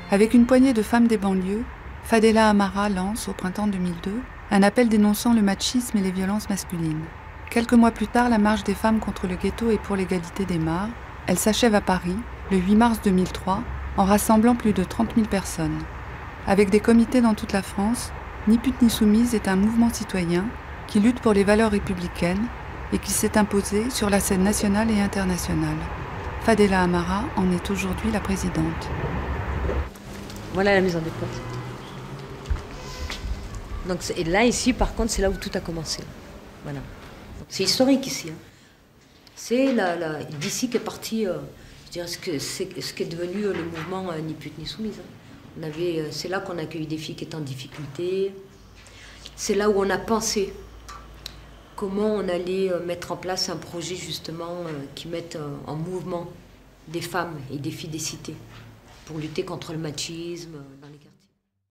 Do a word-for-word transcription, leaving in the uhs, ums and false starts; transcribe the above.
Avec une poignée de femmes des banlieues, Fadela Amara lance, au printemps deux mille deux, un appel dénonçant le machisme et les violences masculines. Quelques mois plus tard, la marche des femmes contre le ghetto et pour l'égalité des mares, elle s'achève à Paris, le huit mars deux mille trois, en rassemblant plus de trente mille personnes. Avec des comités dans toute la France, Ni pute ni soumise est un mouvement citoyen qui lutte pour les valeurs républicaines et qui s'est imposé sur la scène nationale et internationale. Fadela Amara en est aujourd'hui la présidente. Voilà la maison des potes. Donc, et là, ici, par contre, c'est là où tout a commencé. Voilà. C'est historique ici. Hein. C'est d'ici qu'est parti, euh, je dirais, ce que c'est ce qui est devenu euh, le mouvement euh, Ni pute ni soumise. Hein. On avait, euh, c'est là qu'on a accueilli des filles qui étaient en difficulté. C'est là où on a pensé comment on allait euh, mettre en place un projet justement euh, qui mette euh, en mouvement des femmes et des filles des cités pour lutter contre le machisme euh, dans les quartiers.